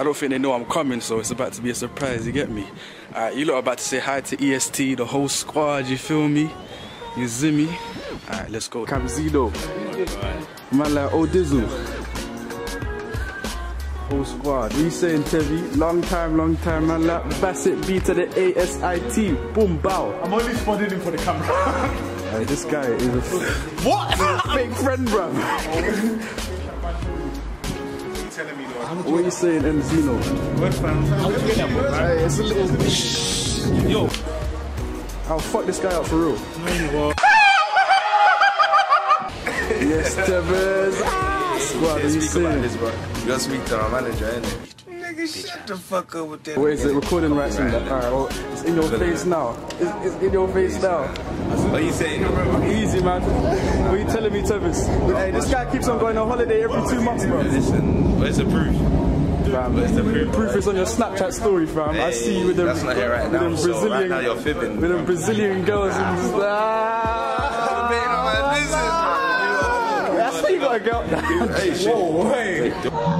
don't think they know I'm coming, so it's about to be a surprise, you get me? Alright, you lot are about to say hi to EST, the whole squad, you feel me? You zimmy? Alright, let's go. Camzino. Man like Odizzle. Whole squad. What you saying, Tevi? Long time, man like Bassett B to the ASIT. Boom, bow. I'm only spotting him for the camera. Hey, this guy is a what? fake friend, bro. What are you saying, Enzino? What, fam? Hey, it's a little... Yo. I'll fuck this guy up for real. No, you won't. Yes, Tevez. Squad, are you saying? This, bro. You gotta speak to our manager, innit? Nigga, shut the fuck up with that. Wait, is it recording right in that? Alright, well, it's in your face now. It's in your face now. What are you saying? Easy, man. What are you telling me, Tevez? Hey, this guy keeps on going on holiday every 2 months, bro. Listen, where's the proof? Fam, Where's the proof? Proof is on your Snapchat story, fam. Hey, I see you with them, that's not here right now, Brazilian, so right now you're fibbing. with them Brazilian girls and just that's how you got a girl. Hey, shit. Whoa, hey.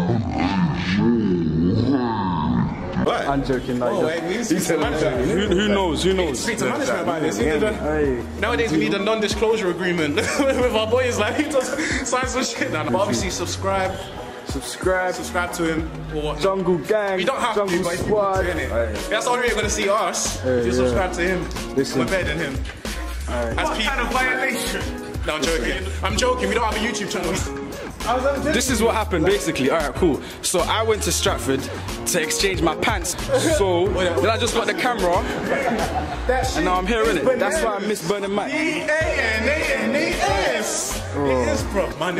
What? I'm joking, like, Oh, hey, we need to speak to the manager. who knows? Who knows? Speak to management about this. Hey. Nowadays we need a non-disclosure agreement with our boys. Like, he does sign some shit now. But obviously, subscribe to him. Or Jungle Gang. you don't have Jungle to, but if you Squad. want to, innit? That's the only way you're gonna see us. Hey, if you subscribe to him, Listen. we're better than him. Alright. What kind of violation? No, I'm joking. I'm joking. We don't have a YouTube channel. This is what happened basically. Alright, cool. So I went to Stratford to exchange my pants. So then I just got the camera and now I'm here, innit? That's why I miss Burning Mac. E-A-N-A-N-A-S. It is, bro. My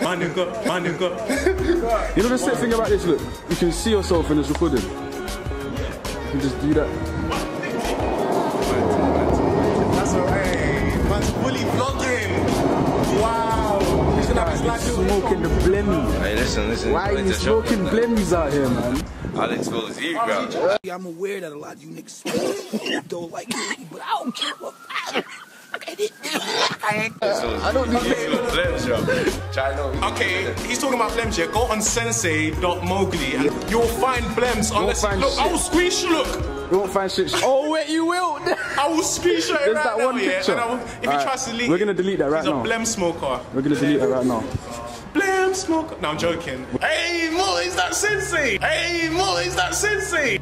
nigga. You know the sick thing about this, look, you can see yourself in this recording. You can just do that. That's alright. Man's fully vlogging. Wow. He's gonna have his life Smoking the blemmy. Hey, listen. Why are you smoking blemmies out here, man? I'll expose you, bro. I'm aware that a lot of you niggas don't like me, but I don't care what I don't need to. Okay, he's talking about blems here. Go on sensei.mowgli and you'll find blems unless find look, shit. I will screenshot look. You won't find shit. Oh wait, you will. I will screenshot it There's right that now, one yeah. picture. And I will, if he tries to delete we're gonna delete that right he's now. a blem smoker. We're gonna delete that right now. Blem smoker. No, I'm joking. Hey, Mo, is that sensei? Hey, Mo, is that sensei?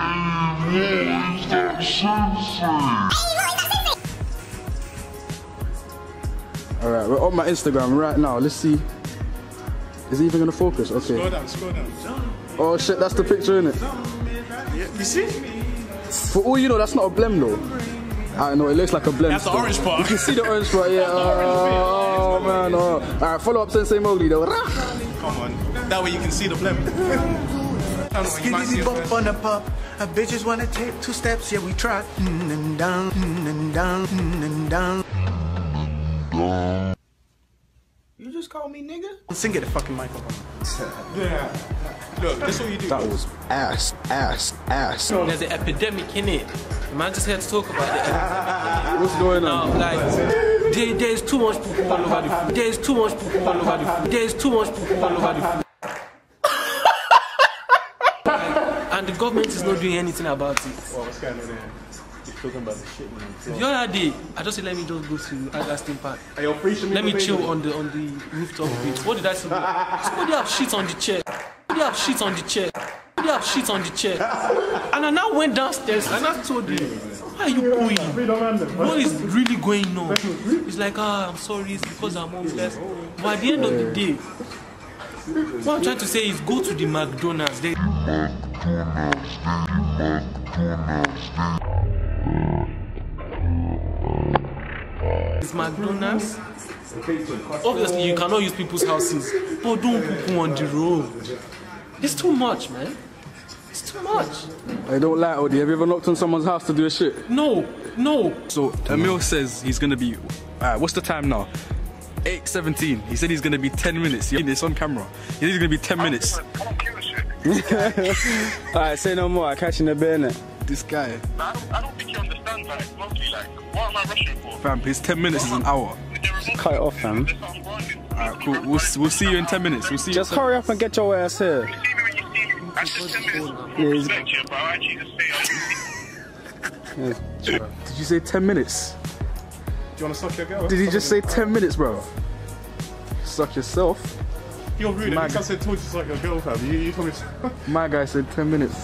Alright, we're on my Instagram right now. Let's see. Is it even gonna focus? Okay. Scroll down. Oh shit, that's the picture, innit? Yeah, you see? For all you know, that's not a blem though. I know, it looks like a blem. That's the still. orange part. You can see the orange part, yeah. Oh man, oh. Alright, follow up Sensei Mowgli though. Come on. That way you can see the blem. Skinny bump on the pop. Bitches wanna take 2 steps, yeah, we try. And down, and down, and down. You just call me nigga? Sing it the fucking microphone. Yeah. Look, that's what you do. That was ass. There's an epidemic in it. Man just here to talk about it. What's going on? Like, there's too much people all over the food. There's too much people all over the food. There's too much people all over the food. And the government is not doing anything about it. Oh, what's going on there? You're talking about the shit, man. The other day, I just said let me just go to Augustine Park. Are you free? Let me chill on the rooftop bit. What did I say? Somebody have shit on the chair. Somebody have shit on the chair. Somebody have shit on the chair. And I now went downstairs and I told him, why are you going? What is really going on? It's like, I'm sorry, it's because I'm homeless. But at the end of the day, what I'm trying to say is go to the McDonald's. It's McDonald's. Obviously, you cannot use people's houses, but don't poo on the road. It's too much, man. It's too much. I don't lie, Odie. Have you ever knocked on someone's house to do a shit? No. So Emil says he's gonna be. What's the time now? 8:17. He said he's gonna be 10 minutes. It's on camera. He said he's gonna be 10 minutes. Alright, say no more. I catch you in the bed. This guy. I don't think you understand that. It's mostly like, what am I rushing for? Fam, his 10 minutes is an hour. Cut it off, fam. Alright, cool. We'll see you in 10 minutes. We'll see you. Just hurry up and get your ass here. See me when you see me. I said 10 minutes. Yeah, Respect you, bro. I actually just say, Did you say 10 minutes? Do you want to suck your girl? Did he just say 10 minutes, bro? Suck yourself. You're rude. My I said told you to suck your girl, fam. You told me to... My guy said 10 minutes.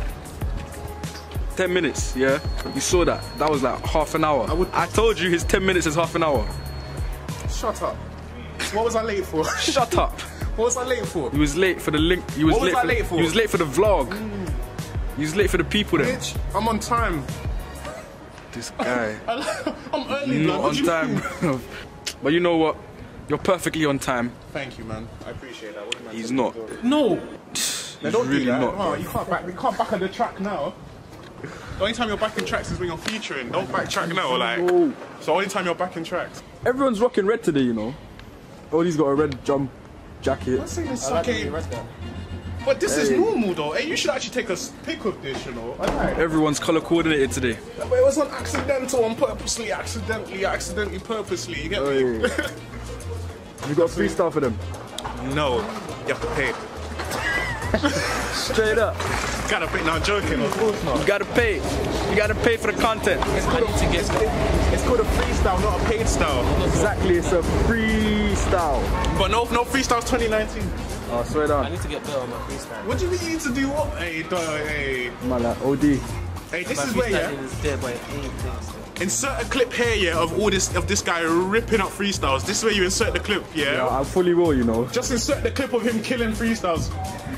10 minutes, yeah? You saw that? That was like half an hour. I told you his 10 minutes is half an hour. Shut up. What was I late for? Shut up. What was I late for? He was late for the link. He was What was late I late for? He was late for the vlog. He was late for the people then. Bitch, I'm on time. This guy. I'm early, blood. Not What on do you time, mean? bro. But you know what? You're perfectly on time. Thank you, man. I appreciate that. What am I He's supposed not. to do? No. They don't really do that. not, Oh, bro. you can't back. We can't back on the track now. The only time you're back in tracks is when you're featuring. Don't backtrack now, like. Oh. So only time you're back in tracks. Everyone's rocking red today, you know. Odie's got a red jump jacket. I'm saying this okay. But this is normal though. Hey, you should actually take a pic of this, you know. I like. Everyone's color coordinated today. But it wasn't accidental on purposely, accidentally, purposely. You get me? You got freestyle for them. No, you have to pay. Straight up. Gotta pay. No, I'm joking. Of course not. You gotta pay. You gotta pay for the content. It's called a freestyle, not a paid style. Exactly, it's a freestyle. But no freestyles 2019. Oh, swear I down. need to get better on my freestyle. What do you mean you need to do what? Hey, Man, like OD. hey, this My is where, yeah. freestyling is dead, but it ain't this. Insert a clip here, yeah, of this guy ripping up freestyles. This is where you insert the clip, yeah. I fully will, you know. Just insert the clip of him killing freestyles.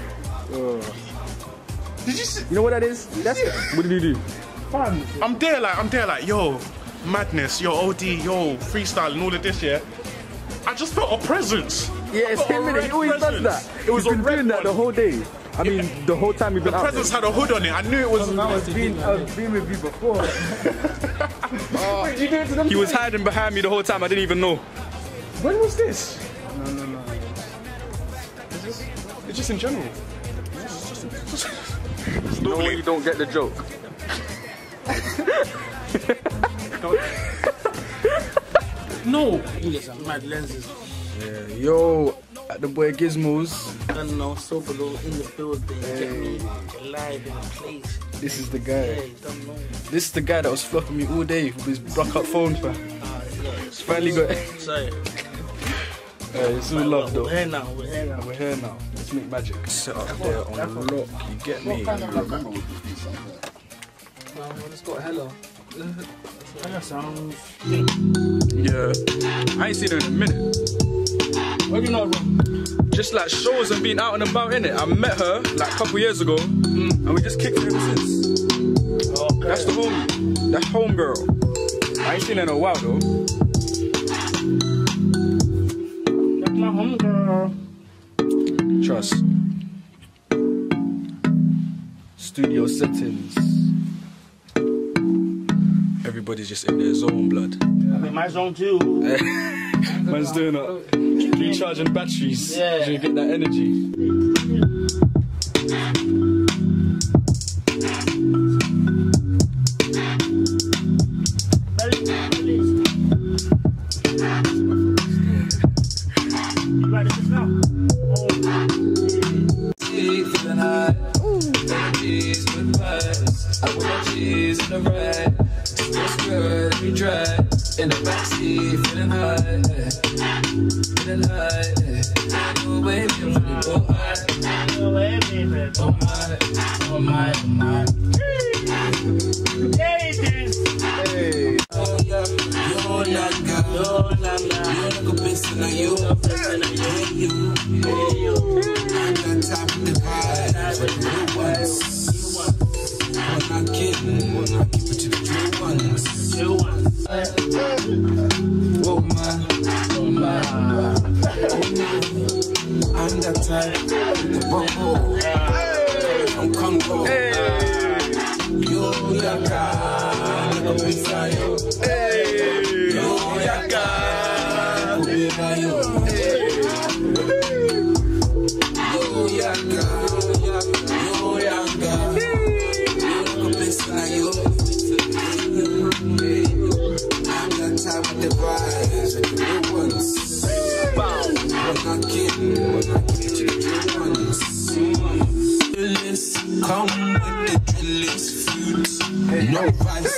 Did you see? You know what that is? That's what did you do? Fam, I'm there like, yo, madness, yo, OD, yo, freestyle and all of this, yeah. I just felt a presence. Yeah, it's I felt him, a innit? red He always does presence. that. It was He's a been red doing that one. the whole day. I mean, the whole time we've been The out presence there. had a hood on it. I knew it was. I've been with you before. Wait, you did it to them? He was hiding behind me the whole time. I didn't even know. When was this? No. It's just in general. No way you don't get the joke. No. You get some mad lenses. Yeah, yo, at the boy Gizmos. I don't know, Sobolo in the building. Get me live in a place. This is the Yeah, guy. you don't know. This is the guy that was flopping me all day with his block up phone, fam. It's finally got. Sorry. It's all love though. We're here now, we're here now. We're here now. Let's make magic. Set up there on lock. You get me? Let's go, hello. Hello, sounds. Yeah. I ain't seen her in a minute. What do you know, bro? Just like shows and being out and about, innit? I met her like a couple years ago and we just kicked it ever since. Okay. That's the homie. That's homegirl. I ain't seen her in a while though. That's my home girl. Trust. Studio settings. Everybody's just in their zone, blood. I'm in my zone too. Man's doing it. Recharging batteries. Yeah. So you get that energy. You ready for now? Feeling high, energies with vibes. I want cheese in the ride. Feels good, we dry. In the backseat, feeling high, feeling high. Oh baby, I'm feeling so high. Oh, hey, baby. Oh my, oh my. Hey, this. Oh yeah, yo nanga, Oh, na, na. yo pissing on you, Listen to you. Hey, you. I'm on top of the vibe. The real ones, I'm not kidding. I keep it to the real ones. You want. Oh my, oh my. I'm that type with the bumbo. From Congo. Yo, yaka, nigga, pizza, yo. Yo, yaka, kubera, yo. Yo, yaka, yo, yaka. Nigga, pizza, yo. I'm that type with the vibes, with the real ones. I'm not kidding, when I keep it to the real ones. No vice.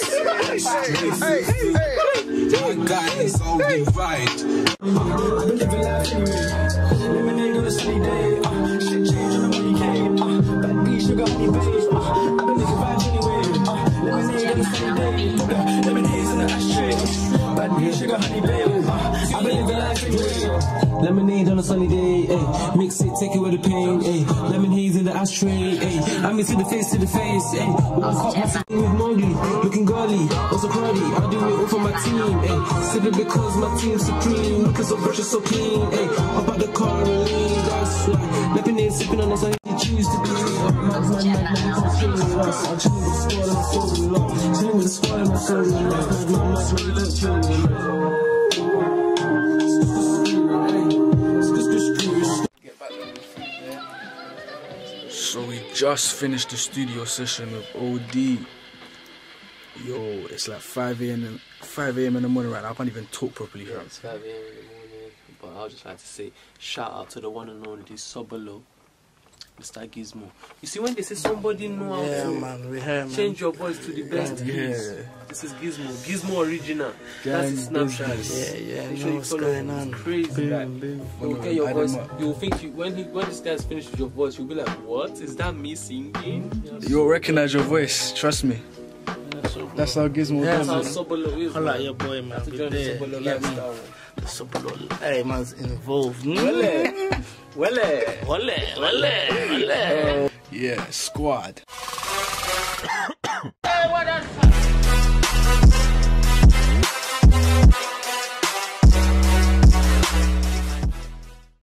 My guy is on the right. I've been living life anyway. Lemonade on a sunny day. Shit changed on the money came. Bad beat, sugar, honey, babe. I've been living vibes anyway. Lemonade on a sunny day. Lemonade's in the ashtray. Bad beat, sugar, honey, babe. I've been living life anyway. Lemonade on a sunny day, ayy. Mix it, take away the pain, ayy. Lemon haze in the ashtray, ayy. I mean, to the face, ayy. One cup, my team with Mowgli, looking girly, also crowdy. I do it all for my team, ayy. Sipping because my team's supreme, looking so fresh and so clean, ayy. Hop out the car and lean, that's why. Lemonade sipping on the sun, you choose to be. Mad, you can't chill with us. I'm chilling with the squad and my soul in love. Chilling with the squad and my soul in love. Mad, you don't chill with us. So we just finished the studio session with OD. Yo, it's like 5 a.m. in the morning right now. I can't even talk properly. Yeah, it's 5 a.m. in the morning. But I would just like to say shout out to the one and only Sobolo, Mr. Gizmo. You see, when they say somebody know how to change your voice to the best, this is Gizmo. Gizmo original. That's his Snapchat. Yeah, you know what's going on. It's crazy. You'll get your voice. You'll think when this guy's finished with your voice, you'll be like, what? Is that me singing? You'll recognize your voice, trust me. That's how Gizmo does it. That's how Sobolo is. I like your boy, man. To join the Sobolo lifestyle. The Sobolo, hey, man's involved. Wale. Yeah, squad.